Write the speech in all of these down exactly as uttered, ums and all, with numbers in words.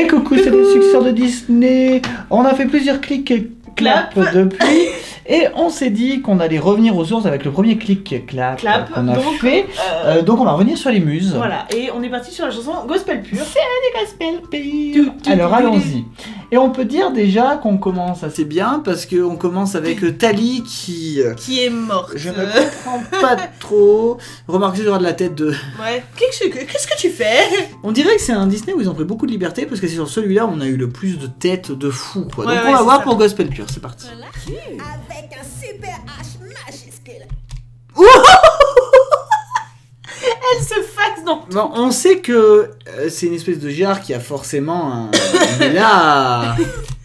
Et coucou, c'est les successeurs de Disney. On a fait plusieurs clics et clap depuis. Et on s'est dit qu'on allait revenir aux sources avec le premier clic clap, clap qu'on a donc, fait. Euh... Euh, donc on va revenir sur les muses. Voilà, et on est parti sur la chanson Gospel Pure. C'est des Gospel Pure. Alors allons-y. Et on peut dire déjà qu'on commence assez bien parce qu'on commence avec Tali qui... Qui est morte. Je ne comprends pas trop. Remarquez sur de la tête de... Ouais. Qu'est-ce que, qu'est-ce que tu fais? On dirait que c'est un Disney où ils ont pris beaucoup de liberté parce que c'est sur celui-là où on a eu le plus de têtes de fou. Quoi. Ouais, Donc ouais, on va voir ça. pour Gospel Pure, c'est parti. Voilà. Avec un super H majuscule. Elle se faxe dans tout. Bon, on sait que euh, c'est une espèce de jar qui a forcément un... Mais là...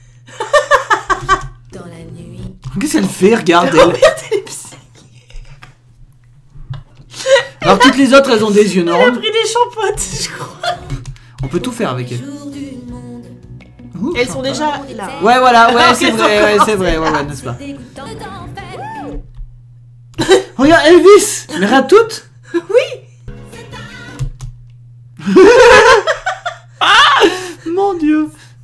Dans la nuit. Qu'est-ce qu'elle fait? Regarde, elle. Regarde, elle est psy. Alors toutes les autres, elles ont des yeux Elle a normaux. pris des champottes, je crois. On peut tout faire avec elle. Jour du monde. Ouh, Elles sont déjà là. Ouais, voilà, ouais, Alors c'est qu'elles vrai, ont ouais, c'est commencé. vrai, ouais, ouais, n'est-ce pas? C'est dégoûtant. Regarde, Elvis. Mais regarde toutes. Oui. Ah, mon Dieu.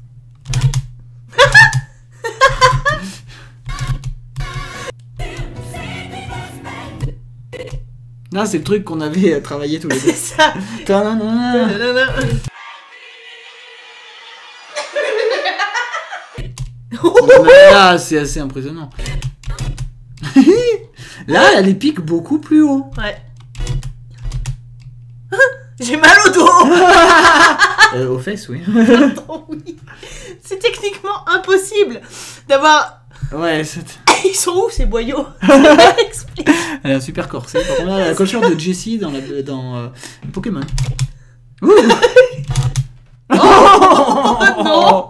Là, c'est le truc qu'on avait travaillé tous les deux. C'est ça. Ta-na-na-na. Nanana. Mais là, c'est assez impressionnant. Là, elle les pique beaucoup plus haut. Ouais. J'ai mal au dos. Euh, aux fesses, oui. Oh oui. C'est techniquement impossible d'avoir... Ouais, c'est... Ils sont où ces boyaux? Explique. Elle a un super corset. Par contre, elle a la coiffure de Jessie dans, la... dans euh, Pokémon. Ouh. Oh non.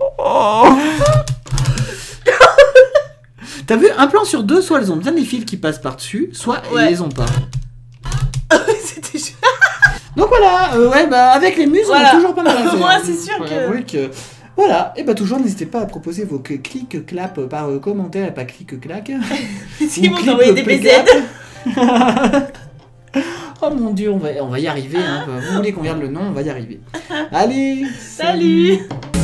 T'as vu, un plan sur deux, soit elles ont bien des fils qui passent par-dessus, soit Ouais. elles les ont pas. C'était juste... Donc voilà, euh, ouais, bah avec les muses, Voilà. on a toujours pas mal à faire. Moi, c'est sûr Faut que- avouer que... Voilà, et bah toujours n'hésitez pas à proposer vos clics clap par euh, commentaire et pas clic clac. Si Ou vous clip envoyez des play B Z. clap. Oh mon dieu, on va, on va y arriver. Hein. Vous voulez qu'on regarde le nom, on va y arriver. Allez, Salut.